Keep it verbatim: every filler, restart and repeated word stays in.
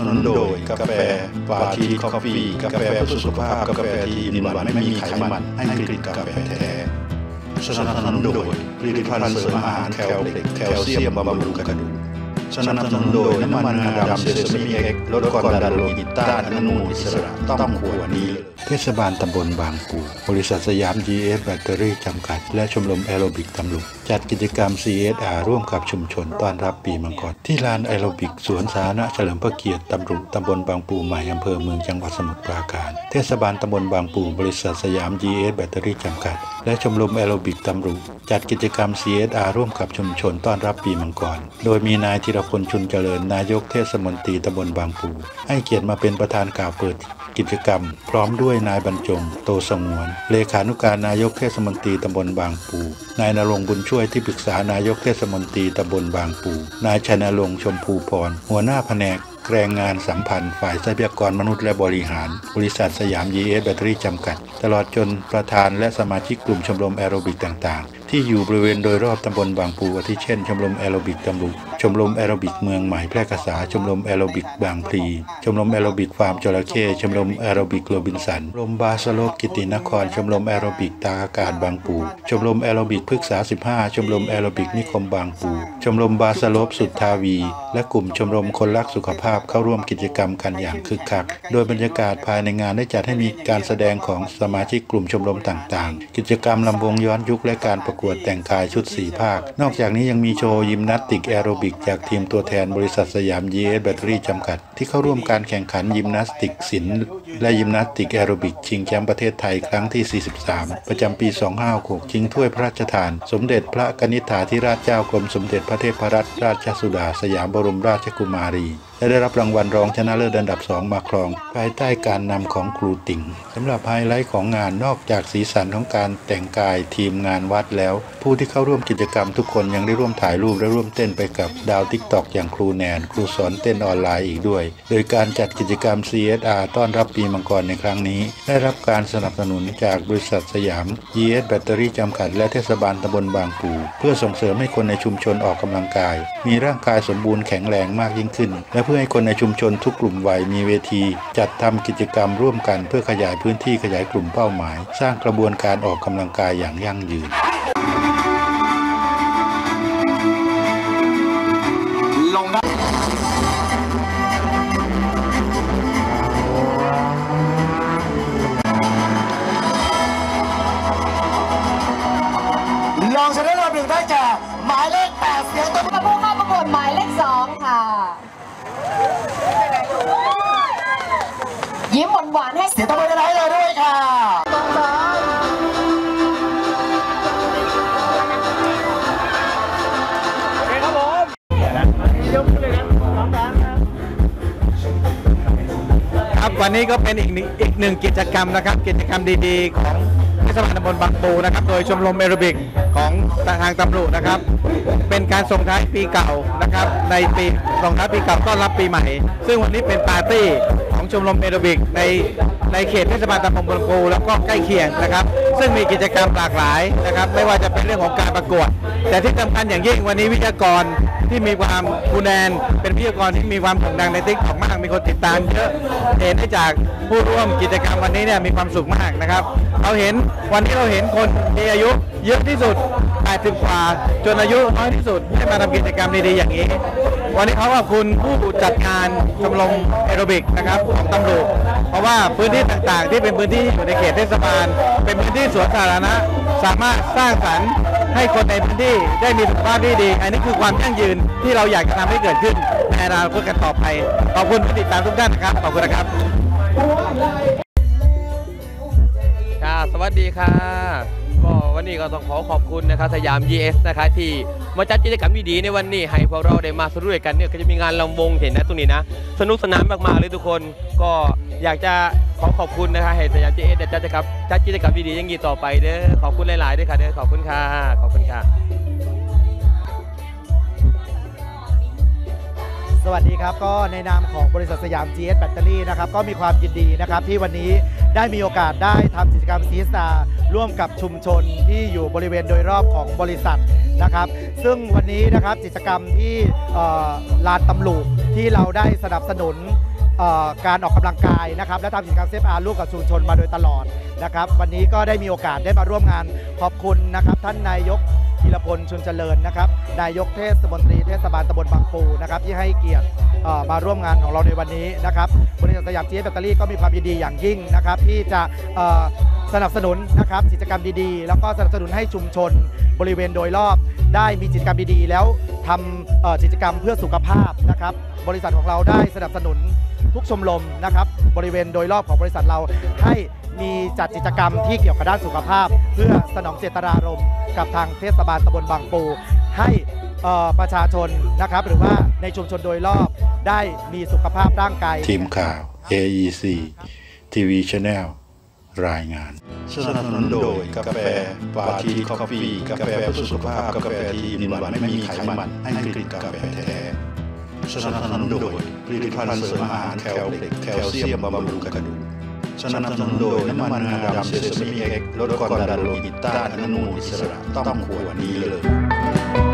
นุนโดยกาแฟปาทีคอฟฟี่กาแฟเพื่อสุขภาพกาแฟที่มีหวานไม่มีไขมันให้กลิ่นกาแฟแท้สนับสนุนโดยผลิตภัณฑ์เสริมอาหารแคลเล็กแคลเซียมบำรุงกระดูกสนับสนุนโดยน้ำมันงาดำเซซามิเอ็กซ์ลดความดันโลหิตต้านอนุมูลอิสระต้องขวดนี้เทศบาลตำบลบางปูบริษัทสยาม จี เอส แบตเตอรี่จำกัดและชมรมแอโรบิกตำลุกจัดกิจกรรม ซี เอส อาร์ ร่วมกับชุมชนต้อนรับปีมังกรที่ลานแอโรบิกสวนสาธารณะเฉลิมพระเกียรติตำลุกตำบลบางปูใหม่อำเภอเมืองจังหวัดสมุทรปราการเทศบาลตำบลบางปูบริษัทสยาม จี เอส แบตเตอรี่จำกัดและชมรมแอโรบิกตำลุกจัดกิจกรรม ซี เอส อาร์ ร่วมกับชุมชนต้อนรับปีมังกรโดยมีนายธีรพลชุนเจริญนายกเทศมนตรีตำบลบางปูให้เกียรติมาเป็นประธานกล่าวเปิดกิจกรรมพร้อมด้วยนายบรรจงโตสงวนเลขานุการนายกเทศมนตรีตำบลบางปูนายณรงค์บุญช่วยที่ปรึกษานายกเทศมนตรีตำบลบางปูนายชัยณรงค์ชมพูพรหัวหน้าแผนกแรงงานสัมพันธ์ฝ่ายทรัพยากรมนุษย์และบริหารบริษัทสยาม จี เอส แบตเตอรี่จำกัดตลอดจนประธานและสมาชิกกลุ่มชมรมแอโรบิกต่างๆที่อยู่บริเวณโดยรอบตำบลบางปูอาทิเช่นชมรมแอโรบิกตำลุกชมรมแอโรบิกเมืองใหม่แพร่กษาชมรมแอโรบิกบางพลีชมรมแอโรบิกฟาร์มจระเข้ชมรมแอโรบิกโรบินสันชมรมบาสโลกิตินครชมรมแอโรบิกตาอากาศบางปูชมรมแอโรบิกพฤกษาสิบห้าชมรมแอโรบิกนิคมบางปูชมรมบาสโลปสุทธาวีและกลุ่มชมรมคนรักสุขภาพเข้าร่วมกิจกรรมกันอย่างคึกคักโดยบรรยากาศภายในงานได้จัดให้มีการแสดงของสมาชิกกลุ่มชมรมต่างๆกิจกรรมลำวงย้อนยุคและการประกวดแต่งกายชุดสีภาคนอกจากนี้ยังมีโชว์ยิมนาสติกแอโรบิกจากทีมตัวแทนบริษัทสยาม จี เอส แบตเตอรี่จำกัดที่เข้าร่วมการแข่งขันยิมนาสติกศิลป์และยิมนาสติกแอโรบิกชิงแชมป์ประเทศไทยครั้งที่สี่สิบสามประจำปีสองพันห้าร้อยหกสิบหกชิงถ้วยพระราชทานสมเด็จพระกนิษฐาธิราชเจ้ากรมสมเด็จพระเทพรัตนราชสุดาสยามบรมราชกุมารีและได้รับรางวัลรองชนะเลิศอันดับสองมาครองภายใต้การนำของครูติ่งสำหรับไฮไลท์ของงานนอกจากสีสันของการแต่งกายทีมงานวัดแล้วผู้ที่เข้าร่วมกิจกรรมทุกคนยังได้ร่วมถ่ายรูปและร่วมเต้นไปกับดาวติ๊กต็อกอย่างครูแนนครูสอนเต้นออนไลน์อีกด้วยโดยการจัดกิจกรรม ซี เอส อาร์ ต้อนรับปีมังกรในครั้งนี้ได้รับการสนับสนุนจากบริษัทสยาม จี เอส แบตเตอรี่จำกัดและเทศบาลตำบลบางปูเพื่อส่งเสริมให้คนในชุมชนออกกำลังกายมีร่างกายสมบูรณ์แข็งแรงมากยิ่งขึ้นและเพื่อให้คนในชุมชนทุกกลุ่มวัยมีเวทีจัดทำกิจกรรมร่วมกันเพื่อขยายพื้นที่ขยายกลุ่มเป้าหมายสร้างกระบวนการออกกำลังกายอย่างยั่งยืนลองชนะเลิศหนึ่งได้แก่หมายเลขแปดเสียงตบมือผู้เข้าประกวดหมายเลขสองค่ะยิ้มหวานหวานให้เสียงตบมือได้เลยด้วยค่ะครับผมยกเลยกันสองด้านครับวันนี้ก็เป็นอีกอีกหนึ่งกิจกรรมนะครับกิจกรรมดีๆของเทศบาลตำบลบางปูนะครับโดยชมรมแอโรบิกของทางตำรวจนะครับเป็นการส่งท้ายปีเก่านะครับในปีส่งท้ายปีเก่าต้อนรับปีใหม่ซึ่งวันนี้เป็นปาร์ตี้ของชมรมแอโรบิกในในเขตเทศบาลตำบลบางปูแล้วก็ใกล้เคียงนะครับซึ่งมีกิจกรรมหลากหลายนะครับไม่ว่าจะเป็นเรื่องของการประกวดแต่ที่สำคัญอย่างยิ่งวันนี้วิทยากรที่มีความคุณแนนเป็นวิทยากรที่มีความโด่งดังในติ๊กต็อกมากมีคนติดตามเยอะเห็นได้จากผู้ร่วมกิจกรรมวันนี้เนี่ยมีความสุขมากนะครับเราเห็นวันที่เราเห็นคนมีอายุเยอะที่สุดแปดสิบกว่าจนอายุน้อยที่สุดให้มาทำกิจกรรมดีๆอย่างนี้วันนี้เขาขอบคุณผู้จัดงานชมรมแอโรบิกนะครับของตำรวจเพราะว่าพื้นที่ต่างๆที่เป็นพื้นที่อยู่ในเขตเทศบาลเป็นพื้นที่สวนสาธารณะสามารถสร้างสรรค์ให้คนในพื้นที่ได้มีสุขภาพที่ดีอันนี้คือความยั่งยืนที่เราอยากจะทำให้เกิดขึ้นในอนาคตกันต่อไปขอบคุณผู้ติดตามทุกท่านนะครับขอบคุณนะครับค่ะสวัสดีค่ะก็วันนี้ก็ต้องขอขอบคุณนะครับสยาม จี เอส นะคะที่มาจัดกิจกรรมดีๆในวันนี้ให้พวกเราได้มาสนุกกันเนี่ยก็จะมีงานลำวงเห็นนะตรงนี้นะสนุกสนานมากๆเลยทุกคนก็อยากจะขอขอบคุณนะคะให้สยาม จี เอส จัดกิจกรรมจัดกิจกรรมดีๆอย่างนี้ต่อไปเด้อขอบคุณหลายๆด้วยค่ะเด้อขอบคุณค่ะขอบคุณค่ะสวัสดีครับก็ในนามของบริษัทสยาม จี เอส แบตเตอรี่นะครับก็มีความยินดีนะครับที่วันนี้ได้มีโอกาสได้ทำกิจกรรม ซี เอส อาร์ ร่วมกับชุมชนที่อยู่บริเวณโดยรอบของบริษัทนะครับซึ่งวันนี้นะครับกิจกรรมที่ลานตำลุกที่เราได้สนับสนุนการออกกำลังกายนะครับและทำกิจกรรมเซฟอาร์ร่วมกับชุมชนมาโดยตลอดนะครับวันนี้ก็ได้มีโอกาสได้มาร่วมงานขอบคุณนะครับท่านนายกธีรพลชุนเจริญนะครับนายกเทศมนตรีเทศบาลตำบลบางปูนะครับที่ให้เกียรติมาร่วมงานของเราในวันนี้นะครับบริษัทสยาม จี เอส แบตเตอรี่ก็มีความยินดีอย่างยิ่งนะครับที่จะสนับสนุนนะครับกิจกรรมดีๆแล้วก็สนับสนุนให้ชุมชนบริเวณโดยรอบได้มีกิจกรรมดีๆแล้วทำกิจกรรมเพื่อสุขภาพนะครับบริษัทของเราได้สนับสนุนทุกชมรมนะครับบริเวณโดยรอบของบริษัทเราให้มีจัดกิจกรรมที่เกี่ยวกับด้านสุขภาพเพื่อสนองเจตนารมณ์กับทางเทศบาลตำบลบางปูให้ประชาชนนะครับหรือว่าในชุมชนโดยรอบได้มีสุขภาพร่างกายทีมข่าว เอ อี ซี ที วี Channel รายงานสนับสนุนโดยกาแฟปาทีคอฟฟี่กาแฟเพื่อสุขภาพกาแฟที่มีหวานไม่มีไขมันให้กลิ่นกาแฟแท้สนับสนุนโดยผลิตภัณฑ์เสริมอาหารแคลเล็กแคลเซียมบำรุงกระดูกสนับสนุนโดยน้ำมันงาดำเซซามิเอ็กซ์ลดความดันโลหิตต้านอนุมูลอิสระต้องขวดนี้เลย